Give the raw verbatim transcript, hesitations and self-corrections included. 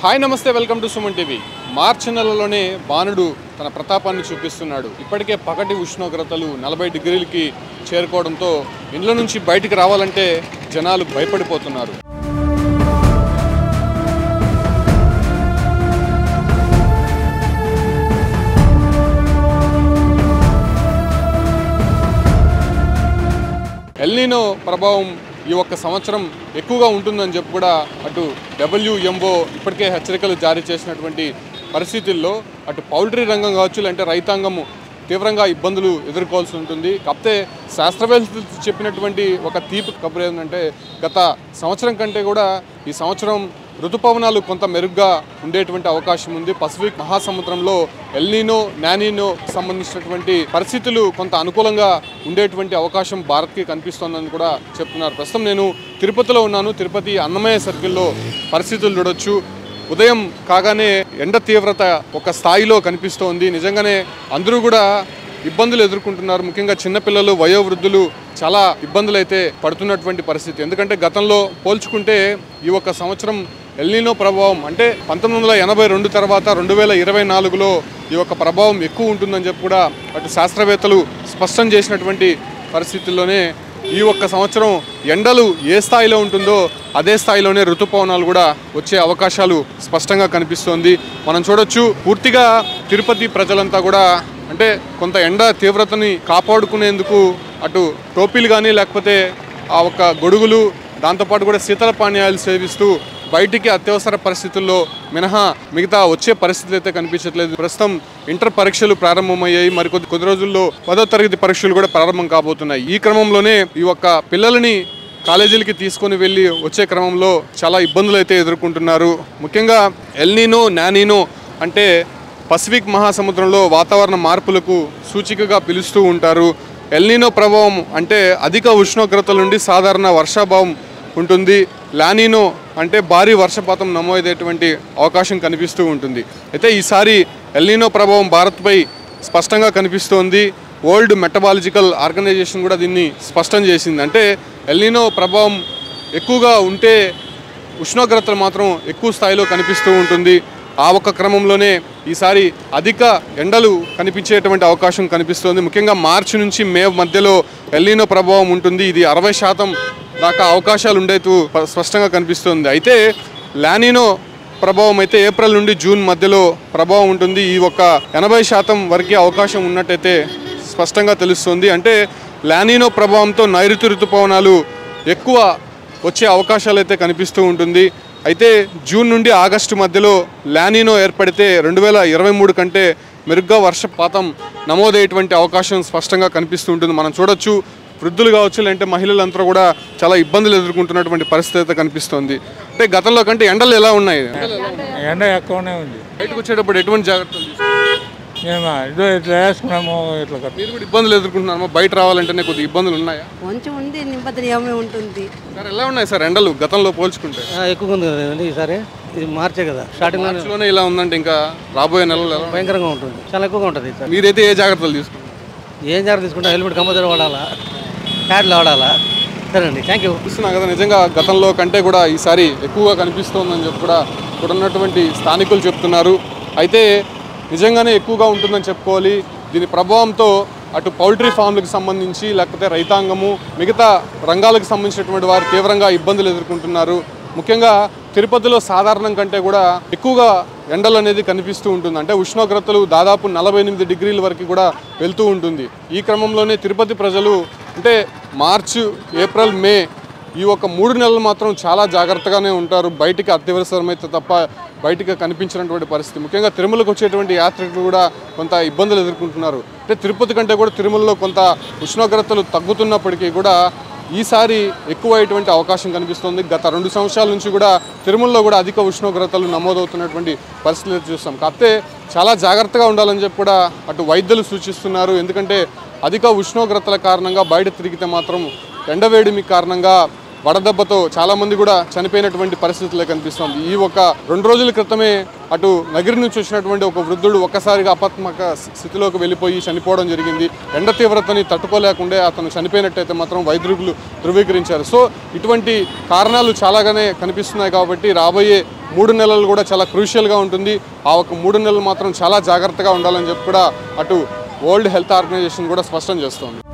Hi నమస్తే, welcome to Suman TV. March నెలలోనే బాణుడు తన ప్రతాపాన్ని చూపిస్తున్నాడు. ఇప్పటికే పగటి ఉష్ణోగ్రతలు నలభై డిగ్రీలకి చేరుకోవడంతో ఇండ్ల నుంచి బయటికి రావాలంటే జనాలు భయపడిపోతున్నారు. ఎల్నినో ప్రభావం ఈ ఒక్క సంవత్సరం ఎక్కువగా ఉంటుందని చెప్పి కూడా అటు డబ్ల్యూఎంఓ ఇప్పటికే హెచ్చరికలు జారీ చేసినటువంటి పరిస్థితుల్లో అటు పౌల్ట్రీ రంగం కావచ్చు, అంటే రైతాంగము తీవ్రంగా ఇబ్బందులు ఎదుర్కోవాల్సి ఉంటుంది. కాకపోతే శాస్త్రవేత్తలు చెప్పినటువంటి ఒక తీపి కబురు ఏంటంటే గత సంవత్సరం కంటే కూడా ఈ సంవత్సరం ఋతుపవనాలు కొంత మెరుగ్గా ఉండేటువంటి అవకాశం ఉంది. పసిఫిక్ మహాసముద్రంలో ఎల్నినో నానినో సంబంధించినటువంటి పరిస్థితులు కొంత అనుకూలంగా ఉండేటువంటి అవకాశం భారత్కి కనిపిస్తోందని కూడా చెప్తున్నారు. ప్రస్తుతం నేను తిరుపతిలో ఉన్నాను. తిరుపతి అన్నమయ్య సర్కిల్లో పరిస్థితులు చూడొచ్చు. ఉదయం కాగానే ఎండ తీవ్రత ఒక స్థాయిలో కనిపిస్తోంది. నిజంగానే అందరూ కూడా ఇబ్బందులు ఎదుర్కొంటున్నారు. ముఖ్యంగా చిన్నపిల్లలు, వయోవృద్ధులు చాలా ఇబ్బందులు అయితే పడుతున్నటువంటి పరిస్థితి. ఎందుకంటే గతంలో పోల్చుకుంటే ఈ ఒక్క సంవత్సరం ఎల్నినో ప్రభావం అంటే పంతొమ్మిది వందల ఎనభై రెండు తర్వాత రెండు వేల ఇరవై నాలుగులో ఈ యొక్క ప్రభావం ఎక్కువ ఉంటుందని చెప్పి కూడా అటు శాస్త్రవేత్తలు స్పష్టం చేసినటువంటి పరిస్థితుల్లోనే ఈ ఒక్క సంవత్సరం ఎండలు ఏ స్థాయిలో ఉంటుందో అదే స్థాయిలోనే ఋతుపవనాలు కూడా వచ్చే అవకాశాలు స్పష్టంగా కనిపిస్తోంది. మనం చూడొచ్చు, పూర్తిగా తిరుపతి ప్రజలంతా కూడా అంటే కొంత ఎండ తీవ్రతని కాపాడుకునేందుకు అటు టోపీలు కానీ లేకపోతే ఆ ఒక్క గొడుగులు, దాంతోపాటు కూడా శీతల పానీయాలు సేవిస్తూ బయటికి అత్యవసర పరిస్థితుల్లో మినహా మిగతా వచ్చే పరిస్థితులు అయితే కనిపించట్లేదు. ప్రస్తుతం ఇంటర్ పరీక్షలు ప్రారంభమయ్యాయి. మరికొద్ది కొద్ది రోజుల్లో పదో తరగతి పరీక్షలు కూడా ప్రారంభం కాబోతున్నాయి. ఈ క్రమంలోనే ఈ ఒక్క పిల్లలని కాలేజీలకి తీసుకొని వెళ్ళి వచ్చే క్రమంలో చాలా ఇబ్బందులు అయితే ఎదుర్కొంటున్నారు. ముఖ్యంగా ఎల్నినో నానినో అంటే పసిఫిక్ మహాసముద్రంలో వాతావరణ మార్పులకు సూచికగా పిలుస్తూ ఉంటారు. ఎల్నినో ప్రభావం అంటే అధిక ఉష్ణోగ్రతల నుండి సాధారణ వర్షాభావం ఉంటుంది. లానినో అంటే భారీ వర్షపాతం నమోదయ్యేటువంటి అవకాశం కనిపిస్తూ ఉంటుంది. అయితే ఈసారి ఎల్నినో ప్రభావం భారత్పై స్పష్టంగా కనిపిస్తోంది. వరల్డ్ మెటబాలజికల్ ఆర్గనైజేషన్ కూడా దీన్ని స్పష్టం చేసింది. అంటే ఎల్నినో ప్రభావం ఎక్కువగా ఉంటే ఉష్ణోగ్రతలు మాత్రం ఎక్కువ స్థాయిలో కనిపిస్తూ ఉంటుంది. ఆ ఒక్క క్రమంలోనే ఈసారి అధిక ఎండలు కనిపించేటువంటి అవకాశం కనిపిస్తోంది. ముఖ్యంగా మార్చి నుంచి మే మధ్యలో ఎల్నినో ప్రభావం ఉంటుంది. ఇది అరవై శాతం దాకా అవకాశాలు ఉండేట్టు స్పష్టంగా కనిపిస్తుంది. అయితే లానినో ప్రభావం అయితే ఏప్రిల్ నుండి జూన్ మధ్యలో ప్రభావం ఉంటుంది. ఈ ఒక్క ఎనభై శాతం వరకు అవకాశం ఉన్నట్టయితే స్పష్టంగా తెలుస్తుంది. అంటే లానినో ప్రభావంతో నైరుతి ఋతుపవనాలు ఎక్కువ వచ్చే అవకాశాలు అయితే కనిపిస్తూ ఉంటుంది. అయితే జూన్ నుండి ఆగస్టు మధ్యలో లానినో ఏర్పడితే రెండు వేల ఇరవై మూడు కంటే మెరుగ్గా వర్షపాతం నమోదయ్యేటువంటి అవకాశం స్పష్టంగా కనిపిస్తూ ఉంటుంది. మనం చూడొచ్చు, వృద్ధులు కావచ్చు లేదంటే మహిళలంతా కూడా చాలా ఇబ్బందులు ఎదుర్కొంటున్నటువంటి పరిస్థితి అయితే కనిపిస్తుంది. అంటే గతంలో కంటే ఎండలు ఎలా ఉన్నాయి? ఎండ ఎక్కువనే ఉంది. బయటకు వచ్చేటప్పుడు ఎటువంటి జాగ్రత్తలు మేము ఇదో ఇట్లా వేసుకున్నాము. ఇట్లా మీరు కూడా ఇబ్బందులు ఎదుర్కొంటున్నాము. బయట రావాలంటేనే కొద్దిగా ఇబ్బందులు ఉన్నాయా? కొంచెం ఉంది, నిబంధన ఏమే ఉంటుంది సార్. ఎలా ఉన్నాయి సార్ ఎండలు గతంలో పోల్చుకుంటే? ఎక్కువగా ఉంది కదండి ఈసారి. ఇది మార్చే కదా స్టార్టింగ్ మార్చిలోనే ఇలా ఉందంటే ఇంకా రాబోయే నెలలు భయంకరంగా ఉంటుంది, చాలా ఎక్కువగా ఉంటుంది సార్. మీరైతే ఏ జాగ్రత్తలు తీసుకుంటారు? ఏం జాగ్రత్త తీసుకుంటా? హెల్మెట్ కంపల్సరీ వాడాలా, ప్యాడ్లు వాడాలా. సరే అండి, థ్యాంక్ యూ. చూస్తున్నా కదా, నిజంగా గతంలో కంటే కూడా ఈసారి ఎక్కువగా కనిపిస్తోందని చెప్పి కూడా ఇక్కడ ఉన్నటువంటి స్థానికులు చెప్తున్నారు. అయితే నిజంగానే ఎక్కువగా ఉంటుందని చెప్పుకోవాలి. దీని ప్రభావంతో అటు పౌల్ట్రీ ఫామ్లకు సంబంధించి లేకపోతే రైతాంగము, మిగతా రంగాలకు సంబంధించినటువంటి వారు తీవ్రంగా ఇబ్బందులు ఎదుర్కొంటున్నారు. ముఖ్యంగా తిరుపతిలో సాధారణం కంటే కూడా ఎక్కువగా ఎండలు అనేది కనిపిస్తూ ఉంటుంది. అంటే ఉష్ణోగ్రతలు దాదాపు నలభై ఎనిమిది డిగ్రీల వరకు కూడా వెళ్తూ ఉంటుంది. ఈ క్రమంలోనే తిరుపతి ప్రజలు అంటే మార్చి, ఏప్రిల్, మే ఈ ఒక మూడు నెలలు మాత్రం చాలా జాగ్రత్తగానే ఉంటారు. బయటికి అత్యవసరమైతే తప్ప బయటికి కనిపించినటువంటి పరిస్థితి. ముఖ్యంగా తిరుమలకు వచ్చేటువంటి యాత్రికులు కూడా కొంత ఇబ్బందులు ఎదుర్కొంటున్నారు. అంటే తిరుపతి కంటే కూడా తిరుమలలో కొంత ఉష్ణోగ్రతలు తగ్గుతున్నప్పటికీ కూడా ఈసారి ఎక్కువ అయ్యేటువంటి అవకాశం కనిపిస్తుంది. గత రెండు సంవత్సరాల నుంచి కూడా తిరుమలలో కూడా అధిక ఉష్ణోగ్రతలు నమోదవుతున్నటువంటి పరిస్థితులు చూస్తాం. కాకపోతే చాలా జాగ్రత్తగా ఉండాలని చెప్పి కూడా అటు వైద్యులు సూచిస్తున్నారు. ఎందుకంటే అధిక ఉష్ణోగ్రతల కారణంగా బయట తిరిగితే మాత్రం ఎండవేడిమి కారణంగా వడదెబ్బతో చాలామంది కూడా చనిపోయినటువంటి పరిస్థితులే కనిపిస్తుంది. ఈ ఒక రెండు రోజుల క్రితమే అటు నగిరి నుంచి వచ్చినటువంటి ఒక వృద్ధుడు ఒక్కసారిగా అపాత్మక స్థితిలోకి వెళ్ళిపోయి చనిపోవడం జరిగింది. ఎండ తీవ్రతని తట్టుకోలేకుండా అతను చనిపోయినట్టయితే మాత్రం వైద్యులు ధృవీకరించారు. సో ఇటువంటి కారణాలు చాలాగానే కనిపిస్తున్నాయి. కాబట్టి రాబోయే మూడు నెలలు కూడా చాలా క్రూషియల్గా ఉంటుంది. ఆ ఒక మూడు నెలలు మాత్రం చాలా జాగ్రత్తగా ఉండాలని చెప్పి కూడా అటు వరల్డ్ హెల్త్ ఆర్గనైజేషన్ కూడా స్పష్టం చేస్తోంది.